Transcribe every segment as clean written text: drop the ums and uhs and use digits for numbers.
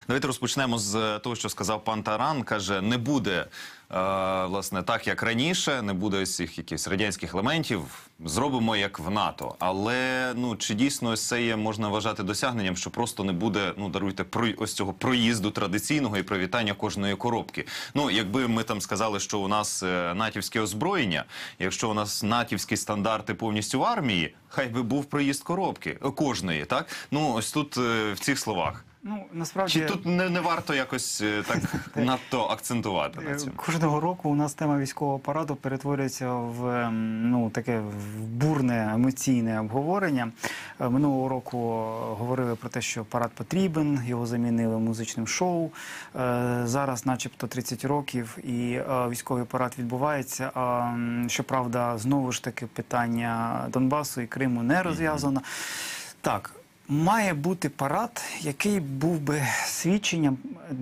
Давайте розпочнемо з того, що сказав пан Таран. Каже, не буде, власне, так, як раніше, не буде ось цих якихось радянських елементів, зробимо як в НАТО. Але, ну, чи дійсно ось це є, можна вважати досягненням, що просто не буде, ну, даруйте, ось цього проїзду традиційного і привітання кожної коробки. Ну, якби ми там сказали, що у нас натівське озброєння, якщо у нас натівські стандарти повністю в армії, хай би був проїзд коробки, кожної, так? Ну, ось тут в цих словах. Ну, насправді... Чи тут не варто якось так надто акцентувати на цьому? Кожного року у нас тема військового параду перетворюється в, ну, таке бурне емоційне обговорення. Минулого року говорили про те, що парад потрібен, його замінили музичним шоу. Зараз начебто 30 років і військовий парад відбувається. Щоправда, знову ж таки питання Донбасу і Криму не розв'язано. Так. Має бути парад, який був би свідченням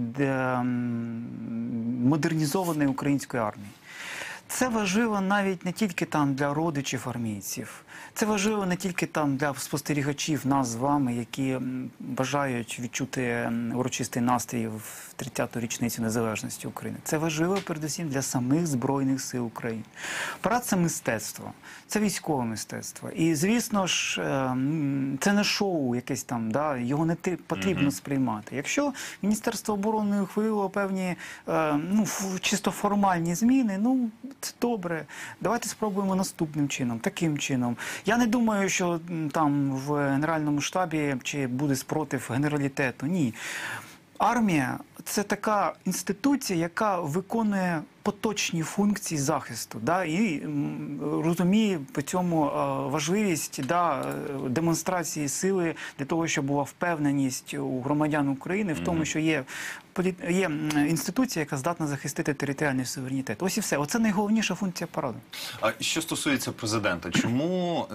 модернізованої української армії. Це важливо навіть не тільки там для родичів армійців, це важливо не тільки там для спостерігачів, нас з вами, які бажають відчути урочистий настрій в 30-ту річницю незалежності України. Це важливо передусім для самих Збройних сил України. Парад – це мистецтво, це військове мистецтво. І, звісно ж, це не шоу якесь там, да? Його не потрібно сприймати. Якщо Міністерство оборони ухвалило певні, ну, чисто формальні зміни, ну, це добре. Давайте спробуємо наступним чином, таким чином. Я не думаю, що там в Генеральному штабі чи буде спротив генералітету. Ні. Армія – це така інституція, яка виконує поточні функції захисту, да, і розуміє по цьому важливість, да, демонстрації сили для того, щоб була впевненість у громадян України в тому, що є інституція, яка здатна захистити територіальний суверенітет. Ось і все. Оце найголовніша функція параду. А що стосується президента, чому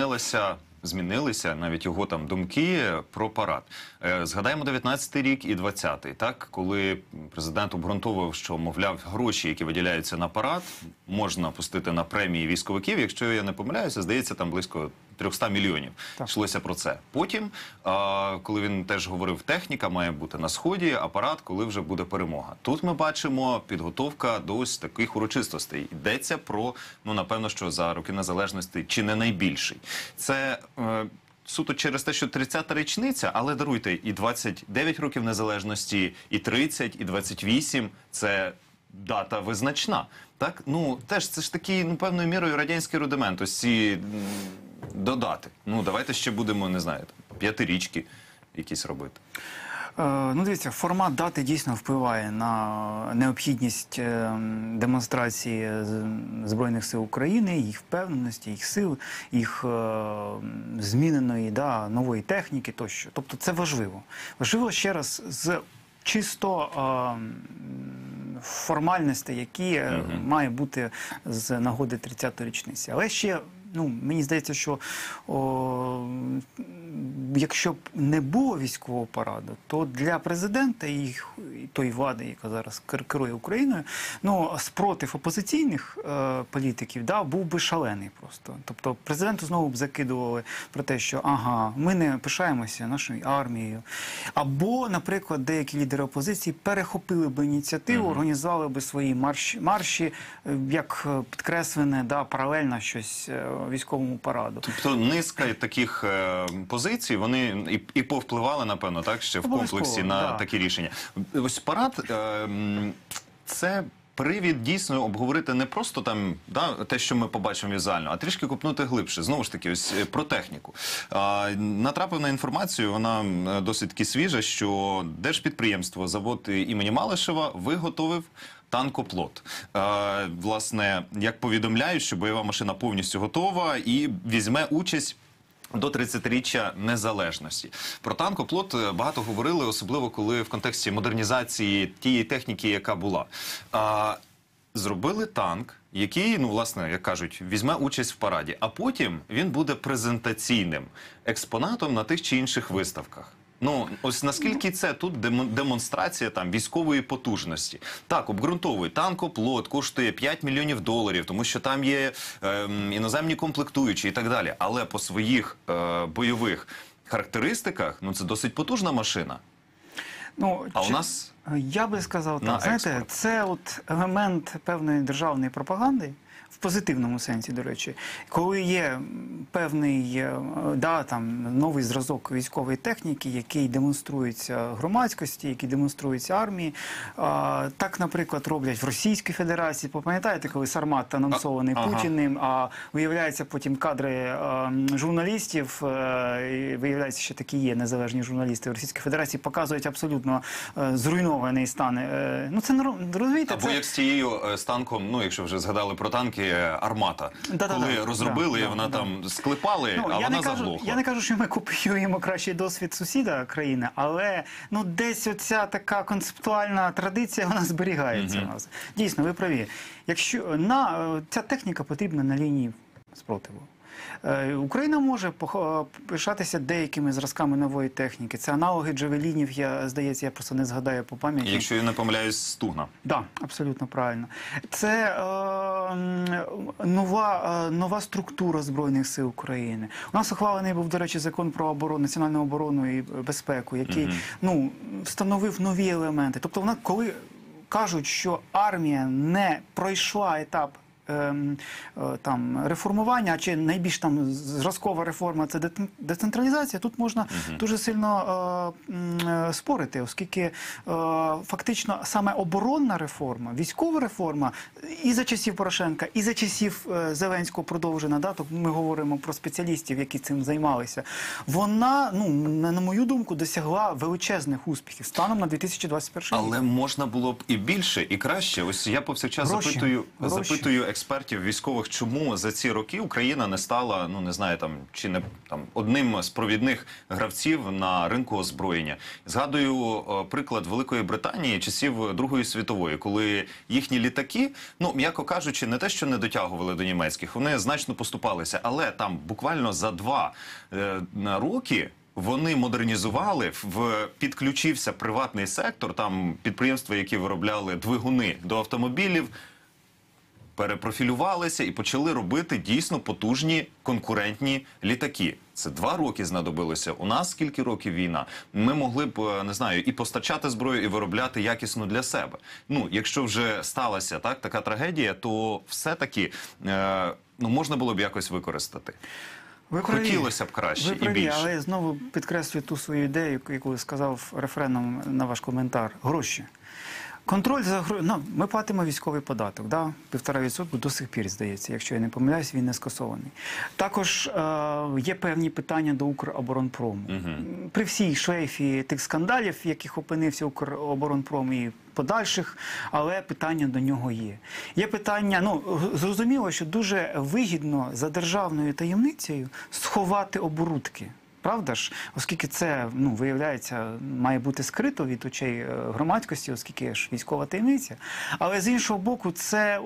змінилися навіть його там думки про парад? Згадаємо 19-й рік і 20-й, так? Коли президент обґрунтовував, що, мовляв, гроші, які виділяються на парад, можна пустити на премії військовиків. Якщо я не помиляюся, здається, там близько 300 мільйонів йшлося про це. Потім, коли він теж говорив, техніка має бути на Сході, а парад, коли вже буде перемога. Тут ми бачимо підготовка до ось таких урочистостей. Йдеться про, ну, напевно, що за роки незалежності чи не найбільший. Це суто через те, що 30-та річниця, але даруйте, і 29 років незалежності, і 30, і 28 – це дата визначна. Так? Ну, теж це ж такий, ну, певною мірою радянський рудимент. Ось ці додати. Ну, давайте ще будемо, не знаю, п'ятирічки якісь робити. Ну, дивіться, формат дати дійсно впливає на необхідність демонстрації Збройних сил України, їх впевненості, їх сил, їх зміненої, да, нової техніки тощо. Тобто це важливо. Важливо ще раз з чисто формальностей, які має бути з нагоди 30-ї річниці. Але ще, ну, мені здається, що якщо б не було військового параду, то для президента і тої влади, яка зараз керує Україною, ну, спротив опозиційних політиків, да, був би шалений просто. Тобто президенту знову б закидували про те, що ага, ми не пишаємося нашою армією. Або, наприклад, деякі лідери опозиції перехопили б ініціативу, організували б свої марші, як підкреслене, да, паралельно щось військовому параду. Тобто низка таких позицій, вони і повпливали, напевно, так, ще в комплексі на такі рішення. Ось парад – це привід дійсно обговорити не просто там, да, те, що ми побачимо візуально, а трішки копнути глибше. Знову ж таки, ось про техніку. Натрапив на інформацію, вона досить таки свіжа, що держпідприємство, завод імені Малишева виготовив танкоплот. Власне, як повідомляють, що бойова машина повністю готова і візьме участь до 30-річчя незалежності. Про танкоплот багато говорили, особливо коли в контексті модернізації тієї техніки, яка була. Зробили танк, який, ну, власне, як кажуть, візьме участь в параді, а потім він буде презентаційним експонатом на тих чи інших виставках. Ну, ось наскільки це тут демонстрація там військової потужності. Так, обґрунтовують, танкоплот коштує 5 мільйонів доларів, тому що там є іноземні комплектуючі і так далі. Але по своїх бойових характеристиках, ну, це досить потужна машина. Ну, А у нас я би сказав на так, знаєте, експорт. це от елемент певної державної пропаганди, в позитивному сенсі, до речі, коли є певний новий зразок військової техніки, який демонструється громадськості, який демонструється армії. Так, наприклад, роблять в Російській Федерації. Пам'ятаєте, коли Сармат анонсований Путіним, а виявляється потім кадри журналістів, і виявляється, що такі є незалежні журналісти в Російській Федерації, показують абсолютно зруйнований стан. Ну, це, розумієте, або як з тією з танком, ну, якщо вже згадали про танки, Армата. Коли розробили, вона там склепали, а вона заглохла. Я не кажу, що ми копіюємо кращий досвід сусіда країни, але десь оця така концептуальна традиція, вона зберігається у нас. Дійсно, ви праві. Якщо ця техніка потрібна на лінії спротиву. Україна може пишатися деякими зразками нової техніки. Це аналоги джавелінів, здається, я просто не згадаю по пам'яті. Якщо я не помиляюсь, Стугна. Так, абсолютно правильно. Це нова структура Збройних сил України. У нас ухвалений був, до речі, закон про національну оборону і безпеку, який встановив нові елементи. Тобто, коли кажуть, що армія не пройшла етап реформування, чи найбільш зразкова реформа – це децентралізація, тут можна дуже сильно спорити, оскільки фактично саме оборонна реформа, військова реформа і за часів Порошенка, і за часів Зеленського продовжена, тобто ми говоримо про спеціалістів, які цим займалися, вона, на мою думку, досягла величезних успіхів станом на 2021 рік. Але можна було б і більше, і краще. Ось я повсякчас запитую експертів військових, чому за ці роки Україна не стала, одним з провідних гравців на ринку озброєння. Згадую приклад Великої Британії часів Другої світової, коли їхні літаки, м'яко кажучи, не те, що не дотягували до німецьких, вони значно поступалися, але там буквально за 2 роки вони модернізували, підключився приватний сектор, там підприємства, які виробляли двигуни до автомобілів, перепрофілювалися і почали робити дійсно потужні конкурентні літаки. Це 2 роки знадобилося. У нас скільки років війна? Ми могли б, не знаю, і постачати зброю, і виробляти якісно для себе. Якщо вже сталася така трагедія, то все-таки можна було б якось використати. Хотілося б краще і більше. Але я знову підкреслюю ту свою ідею, яку сказав рефреном на ваш коментар. Гроші. Контроль за ми платимо військовий податок, 1,5% до сих пір, здається, якщо я не помиляюсь, він не скасований. Також є певні питання до Укроборонпрому. При всій шлейфі тих скандалів, в яких опинився Укроборонпром і подальших, але питання до нього є. Є питання, зрозуміло, що дуже вигідно за державною таємницею сховати оборудки. Правда ж? Оскільки це, виявляється, має бути скрито від очей громадськості, оскільки ж військова таємниця. Але з іншого боку, це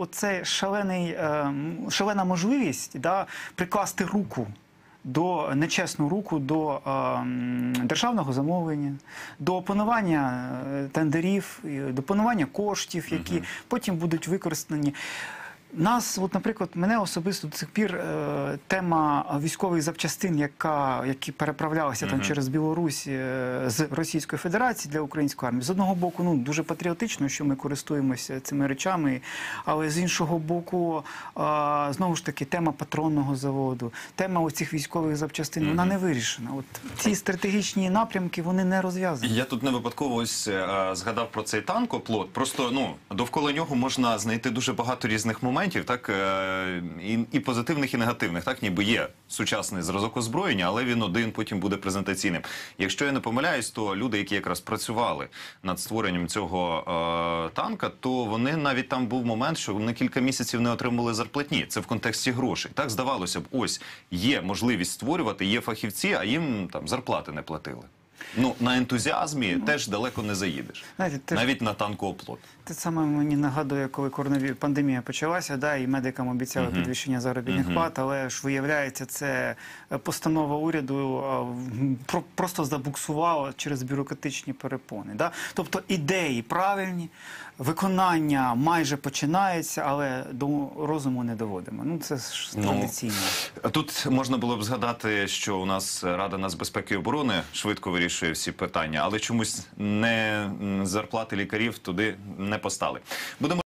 шалена можливість прикласти нечесну руку до державного замовлення, до опанування тендерів, до опанування коштів, які потім будуть використані. Наприклад, мене особисто до сих пір тема військових запчастин, які переправлялися через Білорусь з Російської Федерації для української армії. З одного боку, дуже патріотично, що ми користуємося цими речами, але з іншого боку, знову ж таки, тема патронного заводу, тема оцих військових запчастин, вона не вирішена. Ці стратегічні напрямки, вони не розв'язані. Я тут не випадково згадав про цей танкоплот. Просто, довкола нього можна знайти дуже багато різних моментів, і позитивних, і негативних. Ніби є сучасний зразок озброєння, але він один потім буде презентаційним. Якщо я не помиляюсь, то люди, які якраз працювали над створенням цього танка, то вони навіть там був момент, що вони кілька місяців не отримували зарплатні. Це в контексті грошей. Так здавалося б, ось є можливість створювати, є фахівці, а їм зарплати не платили. На ентузіазмі теж далеко не заїдеш. Навіть на танкооплот. Те саме мені нагадує, коли пандемія почалася, і медикам обіцяли підвищення заробітних плат, але ж, виявляється, це постанова уряду просто забуксувала через бюрократичні перепони. Тобто ідеї правильні, виконання майже починається, але до розуму не доводимо. Це ж традиційно. Тут можна було б згадати, що у нас Рада нацбезпеки і оборони швидко вирішує вирішує всі питання, але чомусь не зарплати лікарів туди не постали. Будемо